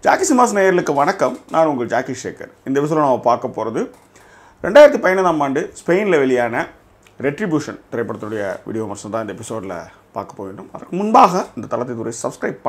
ஜாக்கிசிமாஸ் நேயர்களுக்கு வணக்கம். நான் உங்கள் ஜாக்கிசேகர். இந்த எபிசோட நம்ம பார்க்க போகிறது 2015ஆம் ஆண்டு ஸ்பெயினில் வெளியான ரெட்ரிபியூஷன் திரைப்படத்துடைய வீடியோ விமர்சனம் தான் இந்த எபிசோடில் பார்க்க போயிடும். அதுக்கு முன்பாக இந்த தளத்தை சப்ஸ்கிரைப்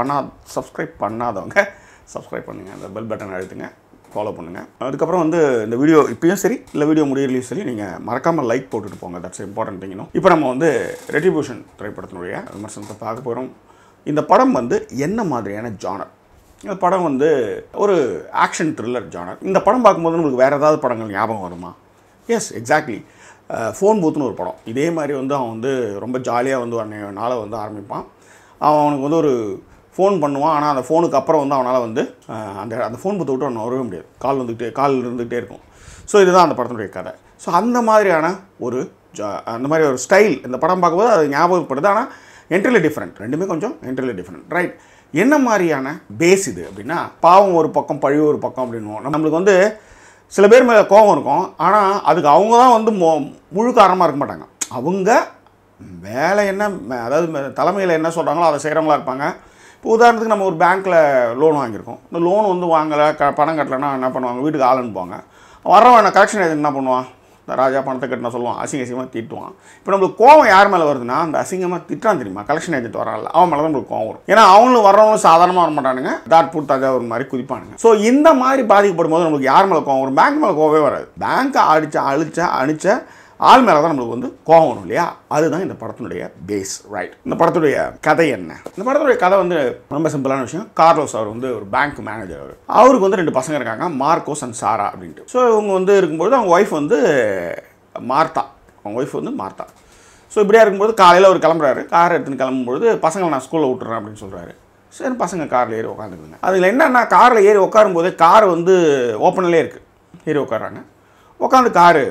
பண்ணாதவங்க சப்ஸ்கிரைப் பண்ணுங்கள், அந்த பெல் பட்டன் அழுத்துங்க, ஃபாலோ பண்ணுங்கள். அதுக்கப்புறம் இந்த வீடியோ இப்பயும் சரி இல்லை வீடியோ முடியலையும் சரி நீங்கள் மறக்காமல் லைக் போட்டுட்டு போங்க. That's important thing. இப்போ நம்ம ரெட்ரிபியூஷன் திரைப்படத்தினுடைய விமர்சனத்தை பார்க்க போகிறோம். இந்த படம் என்ன மாதிரியான ஜானர்? இந்த படம் ஒரு ஆக்ஷன் த்ரில்லர் ஜானர். இந்த படம் பார்க்கும்போது உங்களுக்கு வேறு ஏதாவது படங்கள் ஞாபகம் வருமா? S, exactly. ஃபோன் பூத்துன்னு ஒரு படம். இதே மாதிரி அவன் ரொம்ப ஜாலியாக அன்றைய நாளை ஆரம்பிப்பான். அவனுக்கு ஒரு ஃபோன் பண்ணுவான். ஆனால் அந்த ஃபோனுக்கு அப்புறம் அவனால் அந்த ஃபோன் பூத்தை விட்டு அவனை வரவே முடியாது. கால் இருந்துகிட்டே இருக்கும். ஸோ இதுதான் அந்த படத்தினுடைய கதை. ஸோ அந்த மாதிரியான அந்த மாதிரி ஒரு ஸ்டைல் இந்த படம் பார்க்கும்போது அது ஞாபகப்படுது. ஆனால் என்ட்ரிலி டிஃப்ரெண்ட், ரெண்டுமே கொஞ்சம் என்ட்ரிலி டிஃப்ரெண்ட், ரைட்? என்ன மாதிரியான பேஸ் இது அப்படின்னா, பாவம் ஒரு பக்கம் பழி ஒரு பக்கம் அப்படின்வோம். நம்மளுக்கு சில பேர் மேலே கோபம் இருக்கும். ஆனால் அதுக்கு அவங்க தான் முழு காரணமாக இருக்க மாட்டாங்க. அவங்க வேலை அதாவது தலைமையில் என்ன சொல்கிறாங்களோ அதை செய்கிறவங்களா இருப்பாங்க. இப்போ உதாரணத்துக்கு நம்ம ஒரு பேங்க்கில் லோன் வாங்கியிருக்கோம். இந்த லோன் வாங்கலை, பணம் கட்டலைன்னா என்ன பண்ணுவாங்க? வீட்டுக்கு ஆள் அனுப்புவாங்க. வரவன் கலெக்ஷன் ஏஜென்ட் என்ன பண்ணுவான்? இந்த ராஜா பணத்தை கட்டினா சொல்லுவான், அசிங்கமாக திட்டுவான். இப்போ நம்மளுக்கு கோவம் யார் மேலே வருதுன்னா, அந்த அசிங்கமாக திட்டான் தெரியுமா, கலெக்ஷன் ஏஜென்ட் வரான்ல, அவன் மேலே தான் நம்மளுக்கு கோவம் வரும். ஏன்னா அவங்களும் வர்றவங்களும் சாதாரணமாக வர மாட்டானுங்க, டாட் பூட் தாஜா ஒரு மாதிரி குதிப்பானுங்க. ஸோ இந்த மாதிரி பாதிக்கப்படும் போது நம்மளுக்கு யார் மேலே கோவம் வரும்? பேங்க் மேலே கோவமே வராது. பேங்க்கை அடித்த ஆள் மேலே தான் நம்மளுக்கு கோவம் வரும் இல்லையா? அதுதான் இந்த படத்தினுடைய பேஸ், ரைட்? இந்த படத்துடைய கதை என்ன? இந்த படத்துடைய கதை ரொம்ப சிம்பிளான விஷயம். கார்லோஸ் அவர் ஒரு பேங்க் மேனேஜர். அவருக்கு 2 பசங்க இருக்காங்க, மார்க்கோஸ் அண்ட் சாரா அப்படின்ட்டு. ஸோ இவங்க இருக்கும்போது அவங்க ஒய்ஃப் மார்த்தா. அவங்க ஒய்ஃப் மார்த்தா. ஸோ இப்படியா இருக்கும்போது காலையில் அவர் கிளம்புறாரு. கார் எடுத்துன்னு கிளம்பும்போது பசங்களை நான் ஸ்கூலில் விட்டுறேன் அப்படின்னு சொல்கிறாரு. சரி, பசங்க காரில் ஏறி உட்காந்துக்குங்க. அதில் என்னென்னா, காரில் ஏறி உட்காரும்போதே கார் ஓப்பனிலே இருக்குது. ஏறி உட்காடுறாங்க. உட்காந்து காரு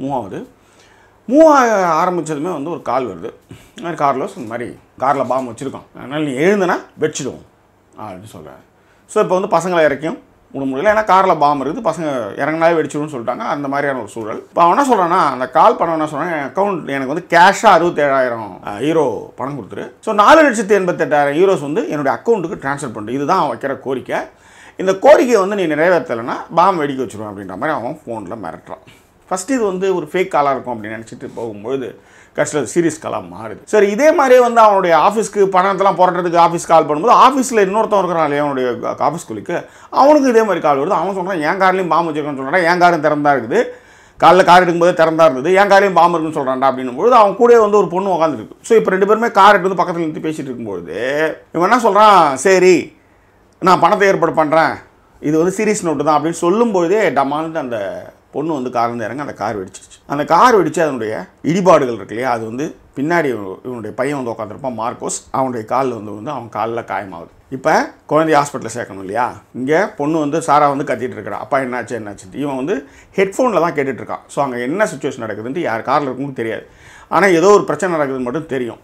மூவ் ஆரம்பித்ததுமே ஒரு கால் வருது. இந்த மாதிரி கார்லோஸ் இந்த மாதிரி காரில் பாம் வச்சுருக்கோம், அதனால் நீ எழுந்துனா வெடிச்சிடுவோம் அப்படின்னு சொல்கிறாரு. ஸோ இப்போ பசங்களை இறக்கியும் விட முடியல, ஏன்னா காரில் பாம் இருக்குது, பசங்க இறங்கினாலே வெடிச்சிடும்னு சொல்லிட்டாங்க. அந்த மாதிரியான ஒரு சூழல். இப்போ அவன் என்ன சொல்கிறான்னா, அந்த கால் பண்ண என்ன சொல்கிறேன், என் அக்கௌண்ட் எனக்கு கேஷாக 67,000 யூரோ பணம் கொடுத்துரு. ஸோ 4,88,000 யூரோஸ் என்னுடைய அக்கௌண்ட்டுக்கு ட்ரான்ஸ்ஃபர் பண்ணிட்டு, இதுதான் அவன் வைக்கிற கோரிக்கை. இந்த கோரிக்கையை நீ நிறைவேற்றலைன்னா பாம் வெடிக்க வச்சுருவேன் அப்படின்ற மாதிரி அவன் ஃபோனில் மிரட்டுறான். ஃபஸ்ட்டு இது ஒரு ஃபேக் காலாக இருக்கும் அப்படின்னு நினச்சிட்டு போகும்போது கடைசியில் சீரியஸ் காலாக மாறுது. சரி, இதே மாதிரியே அவனுடைய ஆஃபீஸ்க்கு பணத்தெல்லாம் போராட்டத்துக்கு ஆஃபீஸ் கால் பண்ணும்போது, ஆஃபீஸில் இன்னொருத்தவன் இருக்கிறான் அவனுடைய ஆஃபீஸ் குளிக்கு, அவனுக்கு இதே மாதிரி கால் வருது. அவன் சொல்கிறான், என் கார்லையும் பாம்பு வச்சுருக்கான்னு சொல்கிறான். என் காரும் திறந்தா இருக்குது, காலைல கார் எடுக்கும்போது திறந்தா இருந்தது, என் காரையும் பாம்பு இருக்குன்னு சொல்கிறான்டா அப்படின்னும்போது அவன் கூட ஒரு பொண்ணு உட்காந்துருக்கு. ஸோ இப்போ 2 பேருமே கார் எடுத்து பக்கத்தில் நிறுத்தி பேசிகிட்டு இருக்கும்போது இவன் என்ன சொல்கிறான், சரி நான் பணத்தை ஏற்பாடு பண்ணுறேன், இது சீரியஸ் நோட்டு தான் அப்படின்னு சொல்லும்போதே டமால்னு அந்த பொண்ணு கார்லேருந்து இறங்க அந்த கார் வெடிச்சிருச்சு. அந்த கார் வெடித்து அதனுடைய இடிபாடுகள் இருக்கு இல்லையா, அது பின்னாடி இவனுடைய பையன் உட்காந்துருப்பான் மார்க்கோஸ். அவனுடைய காலில் அவன் காலில் காயமாகுது. இப்போ குழந்தைய ஹாஸ்பிட்டலில் சேர்க்கணும் இல்லையா? இங்கே பொண்ணு சாரா கத்திட்டு இருக்கிறான், அப்பா என்னாச்சு. இவன் ஹெட்ஃபோனில் தான் கேட்டுட்ருக்கான். ஸோ அங்கே என்ன சுச்சுவேஷன் நடக்குதுன்ட்டு யார் காரில் இருக்குன்னு தெரியாது. ஆனால் ஏதோ ஒரு பிரச்சனை நடக்குதுன்னு மட்டும் தெரியும்.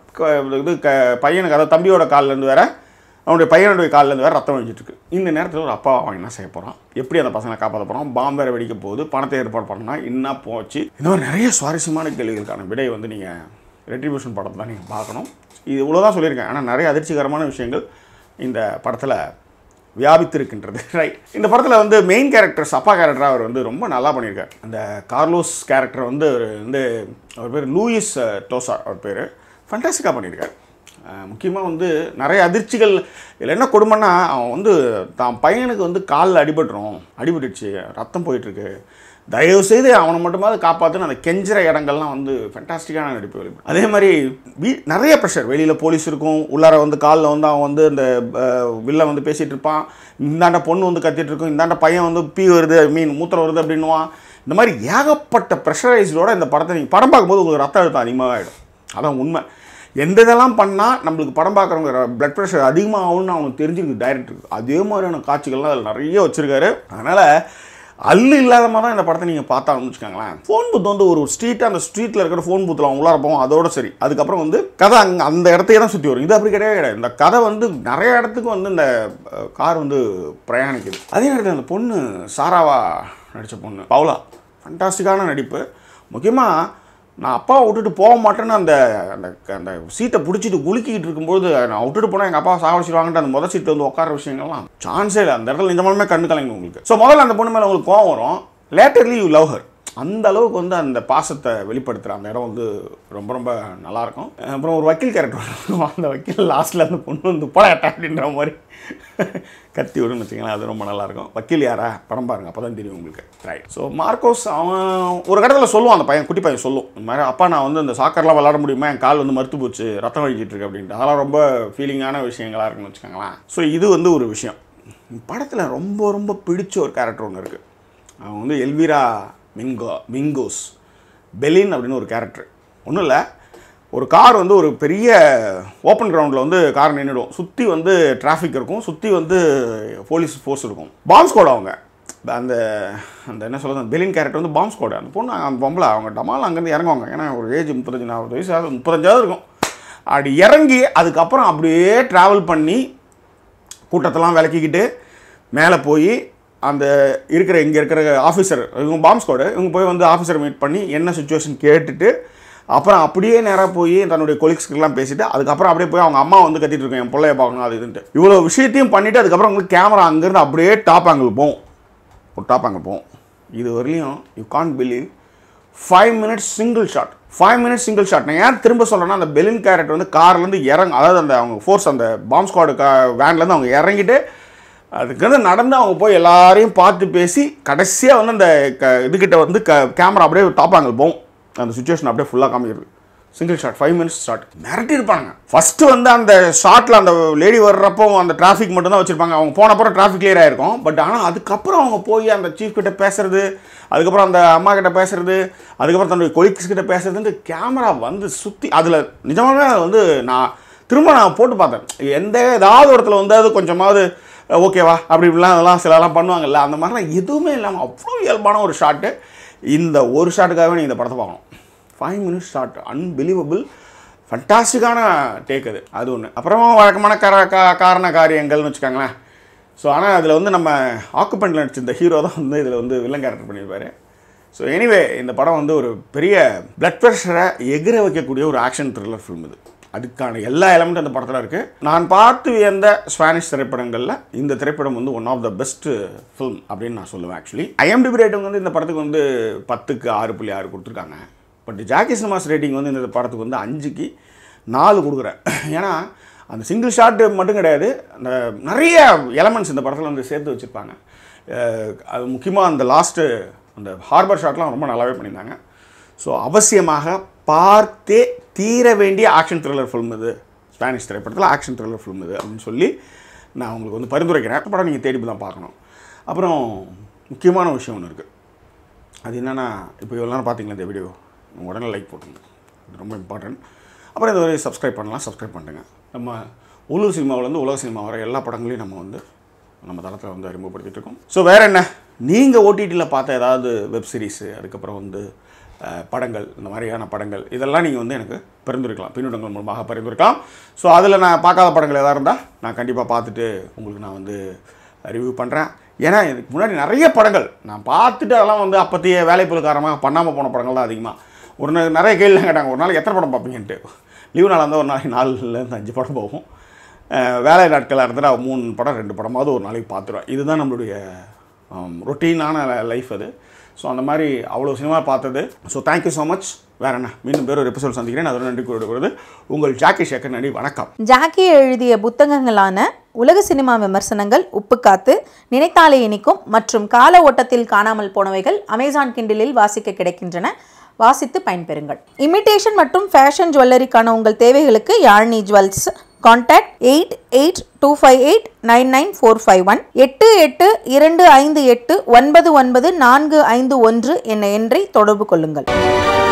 பையனுக்கு, அதாவது தம்பியோட காலிலேருந்து வேற அவனுடைய பையனுடைய காலிலேருந்து வேறு ரத்தம் வழிஞ்சிட்ருக்கு. இந்த நேரத்தில் ஒரு அப்பா அவன் என்ன செய்ய போகிறான், எப்படி அந்த பசங்களை காப்பாற்ற போகிறான், பாம்பு வேறு வெடிக்க போகுது, பணத்தை ஏற்பாடு பண்ணால் என்ன போச்சு. இந்த மாதிரி நிறைய சுவாரஸ்யமான கேள்விகளுக்கான விடை நீங்கள் ரெட்ரிபியூஷன் படத்தை தான் நீங்கள் பார்க்கணும். இது இவ்வளோதான் சொல்லியிருக்கேன். ஆனால் நிறைய அதிர்ச்சிகரமான விஷயங்கள் இந்த படத்தில் வியாபித்திருக்கின்றது, ரைட்? இந்த படத்தில் மெயின் கேரக்டர்ஸ், அப்பா கேரக்டராக அவர் ரொம்ப நல்லா பண்ணியிருக்கார். அந்த கார்லோஸ் கேரக்டர் அவர் பேர் லூயிஸ் டோசா, அவர் பேர். ஃபண்டாஸ்டிக்காக பண்ணியிருக்கார். முக்கியமாக நிறைய அதிர்ச்சிகள். இதில் என்ன கொடுமைன்னா, அவன் தான் பையனுக்கு காலில் அடிபட்டுடுச்சு, ரத்தம் போயிட்டுருக்கு, தயவுசெய்து அவனை மட்டுமாவது காப்பாற்றுன்னு அந்த கெஞ்சுற இடங்கள்லாம் ஃபென்டாஸ்டிக்கான நடிப்பு வெளிப்படும். அதே மாதிரி நிறைய ப்ரெஷர். வெளியில் போலீஸ் இருக்கும், உள்ளார காலில் அவன் இந்த வில்ல பேசிகிட்டு இருப்பான், இந்தாண்ட பொண்ணு கத்திட்டு இருக்கும், இந்தாண்ட பையன் பீ வருது, மூத்திரம் வருது அப்படின்னுவான். இந்த மாதிரி ஏகப்பட்ட ப்ரெஷரைஸோட இந்த படத்தை நீங்கள் படம் பார்க்கும்போது உங்களுக்கு ரத்த அழுத்தம் அதிகமாக ஆகிடும். அதான் உண்மை. எந்த இதெல்லாம் பண்ணால் நம்மளுக்கு படம் பார்க்குறவங்க பிளட் ப்ரெஷர் அதிகமாக ஆகும்னு அவனுக்கு தெரிஞ்சிருக்கு டைரக்டருக்கு. அதே மாதிரியான காட்சிகள்லாம் அதில் நிறைய வச்சுருக்காரு. அதனால் அல்லு இல்லாத மாதிரி தான் இந்த படத்தை நீங்கள் பார்த்தாங்கன்னு வச்சுக்கோங்களேன். ஃபோன் பூத் ஒரு ஸ்ட்ரீட்டு, அந்த ஸ்ட்ரீட்டில் இருக்கிற ஃபோன் பூத்தில் அவங்க உள்ளார போவோம், அதோட சரி. அதுக்கப்புறம் கதை அந்த இடத்தையே தான் சுற்றி வரும். இது அப்படி கிடையாது. இந்த கதை நிறைய இடத்துக்கு இந்த கார் பிரயாணிக்குது. அதே நேரத்தில் அந்த பொண்ணு சாராவா நடித்த பொண்ணு பவுலா, ஃபண்டாஸ்டிக்கான நடிப்பு. முக்கியமாக நான் அப்பாவை விட்டுட்டு போக மாட்டேன்னு அந்த அந்த அந்த சீட்டை பிடிச்சிட்டு குலுக்கிட்டு இருக்கும்போது நான் விட்டுட்டு போனால் எங்கள் அப்பா சாவடிச்சிடுவாங்கன்ட்டு அந்த முதல் சீட்டில் வந்து உட்கார விஷயங்கள்லாம் சான்ஸே இல்லை. அந்த இடத்துல நிஜமாலுமே கண்ணு கலங்க உங்களுக்கு. ஸோ முதல்ல அந்த பொண்ணு மேலே உங்களுக்கு கோவம் வரும். Latterly you love her. அந்த அளவுக்கு வந்து அந்த பாசத்தை வெளிப்படுத்துகிற அந்த இடம் வந்து ரொம்ப ரொம்ப நல்லாயிருக்கும். அப்புறம் ஒரு வக்கீல் கேரக்டர், அந்த வக்கீல் லாஸ்ட்டில் அந்த பொண்ணு வந்து போடாட்டா அப்படின்ற மாதிரி கத்தி விடுன்னு வச்சுக்கலாம். அது ரொம்ப நல்லாயிருக்கும். வக்கீல் யாரா படம் பாருங்கள், அப்போ தான் தெரியும் உங்களுக்கு. ரைட். ஸோ மார்க்கோஸ் அவன் ஒரு கடத்தில் சொல்லுவான், அந்த பையன் குட்டி பையன் சொல்லும், இந்த மாதிரி அப்பா நான் வந்து இந்த சாக்கர்லாம் விளாட முடியுமா, என் கால் வந்து மறுத்து போச்சு, ரத்தம் வழிக்கிட்டு இருக்கு அப்படின்ட்டு. அதெல்லாம் ரொம்ப ஃபீலிங்கான விஷயங்களாக இருக்குன்னு வச்சுக்கோங்களேன். ஸோ இது வந்து ஒரு விஷயம். படத்தில் ரொம்ப ரொம்ப பிடிச்ச ஒரு கேரக்டர் ஒன்று இருக்குது. அவன் வந்து எல்விரா மிங்கோஸ் பெலின் அப்படின்னு ஒரு கேரக்டர். ஒன்றும் இல்லை, ஒரு கார் வந்து ஒரு பெரிய ஓப்பன் கிரவுண்டில் வந்து கார் நின்றுடும். சுற்றி வந்து டிராஃபிக் இருக்கும், சுற்றி வந்து போலீஸ் ஃபோர்ஸ் இருக்கும். பாம்ப் ஸ்குவாட் அவங்க அந்த அந்த என்ன சொல்கிறது, பெலின் கேரக்டர் வந்து பாம்ப் ஸ்குவாட். அந்த பொண்ணு அந்த பொம்பளை அவங்க டமால் அங்கேருந்து இறங்குவாங்க. ஏன்னா ஒரு ஏஜ் 35-40 வயசு, 35 இருக்கும். அப்படி இறங்கி அதுக்கப்புறம் அப்படியே ட்ராவல் பண்ணி கூட்டத்தெல்லாம் விளக்கிக்கிட்டு மேலே போய் அந்த இருக்கிற இங்கே இருக்கிற ஆஃபீஸர், இவங்க பாம்ப் ஸ்குவாடு, இவங்க போய் வந்து ஆஃபீஸரை மீட் பண்ணி என்ன சுச்சுவேஷன் கேட்டுட்டு அப்புறம் அப்படியே நேராக போய் தன்னுடைய கொலீக்ஸ்க்கெல்லாம் பேசிவிட்டு அதுக்கப்புறம் அப்படியே போய் அவங்க அம்மா வந்து கத்திட்டு இருக்கேன், என் பிள்ளைய பார்க்கணும் அது இதுன்ட்டு. இவ்வளோ விஷயத்தையும் பண்ணிவிட்டு அதுக்கப்புறம் உங்களுக்கு கேமரா அங்கேருந்து அப்படியே டாப் ஆங்கிள் போகும். ஒரு டாப் ஆங்கிள் போகும். இது வரலையும் you can't believe 5 minutes single shot. 5 minutes single shot. நான் ஏன் திரும்ப சொல்கிறேன்னா, அந்த பெலின் கேரக்டர் வந்து கார்லேருந்து அதாவது அந்த அவங்க ஃபோர்ஸ் அந்த பாம்ப் ஸ்குவாடு வேன்லேருந்து அவங்க இறங்கிட்டு அதுக்கு நடந்து அவங்க போய் எல்லாரையும் பார்த்து பேசி கடைசியாக வந்து அந்த இதுக்கிட்ட வந்து கேமரா அப்படியே டாப் ஆங்கிள் போகும். அந்த சுச்சுவேஷன் அப்படியே ஃபுல்லாக காமிக்கிறது. Single shot 5 minutes shot. மிரட்டி இருப்பாங்க. ஃபஸ்ட்டு வந்து அந்த ஷாட்டில் அந்த லேடி வர்றப்போ அந்த டிராஃபிக் மட்டும் தான் வச்சுருப்பாங்க. அவங்க போன அப்புறம் டிராஃபிக் கிளியர் ஆகிருக்கும். பட் ஆனால் அதுக்கப்புறம் அவங்க போய் அந்த சீஃப் கிட்ட பேசுறது, அதுக்கப்புறம் அந்த அம்மா கிட்ட பேசுறது, அதுக்கப்புறம் தன்னுடைய கொலீக்ஸ் கிட்ட பேசுறதுன்ட்டு கேமரா வந்து சுற்றி அதில் நிஜமாகவே வந்து நான் போட்டு பார்த்தேன். ஏதாவது இடத்துல வந்து அது கொஞ்சமாவது ஓகேவா அப்படி இப்படிலாம் அதெல்லாம் சிலலாம் பண்ணுவாங்கல்ல, அந்த மாதிரிலாம் எதுவுமே இல்லாமல் அவ்வளோ இயல்பான ஒரு ஷாட்டு. இந்த ஒரு ஷாட்டுக்காகவே நீங்கள் இந்த படத்தை பார்க்கணும். 5 minutes ஷாட், அன்பிலீவபிள், ஃபண்டாஸ்டிக்கான டேக் அது. அது ஒன்று. அப்புறமா வழக்கமான காரண காரியங்கள்னு வச்சுக்கோங்களேன். ஸோ ஆனால் அதில் வந்து நம்ம ஆக்குபெண்டில் நடிச்ச இந்த ஹீரோ தான் வந்து இதில் வந்து வில்லன் கேரக்டர் பண்ணியிருப்பார். ஸோ எனிவே இந்த படம் வந்து ஒரு பெரிய பிளட் ப்ரெஷரை எகிர வைக்கக்கூடிய ஒரு ஆக்ஷன் த்ரில்லர் ஃபில்ம் இது. அதுக்கான எல்லா எலமெண்ட்டும் அந்த படத்தில் இருக்குது. நான் பார்த்து வியந்த ஸ்பானிஷ் திரைப்படங்களில் இந்த திரைப்படம் வந்து one of the best film அப்படின்னு நான் சொல்லுவேன். ஆக்சுவலி IMDb ரேட்டிங் வந்து இந்த படத்துக்கு வந்து 10க்கு 6.6 கொடுத்துருக்காங்க. பட் ஜாக்கிசினமாஸ் ரேட்டிங் வந்து இந்த படத்துக்கு வந்து 5க்கு 4 கொடுக்குறேன். ஏன்னா அந்த சிங்கிள் ஷாட்டு மட்டும் கிடையாது, அந்த நிறைய எலமெண்ட்ஸ் இந்த படத்தில் வந்து சேர்த்து வச்சுருப்பாங்க. அது முக்கியமாக அந்த லாஸ்ட்டு அந்த ஹார்பர் ஷாட்லாம் ரொம்ப நல்லாவே பண்ணியிருந்தாங்க. ஸோ அவசியமாக பார்த்தே தீர வேண்டிய ஆக்ஷன் த்ரில்லர் ஃபில்ம் இது. ஸ்பானிஷ் திரைப்படத்தில் ஆக்ஷன் த்ரில்லர் ஃபில்ம் இது அப்படின்னு சொல்லி நான் உங்களுக்கு வந்து பரிந்துரைக்கிறேன். படம் நீங்கள் தேடி தான் பார்க்கணும். அப்புறம் முக்கியமான விஷயம் ஒன்று இருக்குது. அது என்னென்னா, இப்போ இவ்வளோ நேரம் பார்த்தீங்களா இந்த வீடியோ, உடனே லைக் போட்டுருங்க. அது ரொம்ப இம்பார்ட்டன்ட். அப்புறம் இந்த வரை சப்ஸ்கிரைப் பண்ணலாம், சப்ஸ்கிரைப் பண்ணுங்கள். நம்ம உள்ளூர் சினிமாவிலேருந்து உலக சினிமா வர எல்லா படங்களையும் நம்ம வந்து நம்ம தளத்தில் வந்து அறிமுகப்படுத்திட்டு இருக்கோம். ஸோ வேறு என்ன, நீங்கள் ஓடிடியில் பார்த்த ஏதாவது வெப் சீரிஸு, அதுக்கப்புறம் வந்து படங்கள், இந்த மாதிரியான படங்கள் இதெல்லாம் நீங்கள் வந்து எனக்கு பரிந்துரைக்கலாம், பின்னூட்டங்கள் மூலமாக பரிந்துரைக்கலாம். ஸோ அதில் நான் பார்க்காத படங்கள் எதாவது இருந்தால் நான் கண்டிப்பாக பார்த்துட்டு உங்களுக்கு நான் வந்து ரிவ்யூ பண்ணுறேன். ஏன்னா இதுக்கு முன்னாடி நிறைய படங்கள் நான் பார்த்துட்டு அதெல்லாம் வந்து அப்போத்தைய வேலைப்பொருள் காரணமாக பண்ணாமல் போன படங்கள் தான் அதிகமாக. நிறைய கேள்விலாம் கேட்டாங்க, ஒரு நாளைக்கு எத்தனை படம் பார்ப்பீங்கன்ட்டு. லீவு நாளாக இருந்தால் ஒரு நாளைக்கு 4லேருந்து 5 படம் போகும். வேலை நாட்களாக இருந்தால் 3 படம் 2 படமாவது ஒரு நாளைக்கு பார்த்துருவேன். இதுதான் நம்மளுடைய ரொட்டீனான லைஃப் அது. ஸோ அந்த மாதிரி அவ்வளோ சினிமா பார்த்தது. So thank you so much. வேற என்ன, மீண்டும் வேறு ஒரு எபிசோட் சந்திக்கிறேன். அதோட நன்றி கூறுவது உங்கள் ஜாக்கிசேகர். நன்றி, வணக்கம். ஜாக்கி எழுதிய புத்தகங்களான உலக சினிமா விமர்சனங்கள், உப்புக்காத்து, நினைத்தாலே இனிக்கும் மற்றும் கால ஓட்டத்தில் காணாமல் போனவைகள் அமேசான் கிண்டிலில் வாசிக்க கிடைக்கின்றன. வாசித்து பயன்பெறுங்கள். இமிட்டேஷன் மற்றும் ஃபேஷன் ஜுவல்லரிக்கான உங்கள் தேவைகளுக்கு யாழ்னி ஜுவல்ஸ். கான்டாக்ட் 8825899451 8825899451 என்ற எண்ணை தொடர்பு கொள்ளுங்கள்.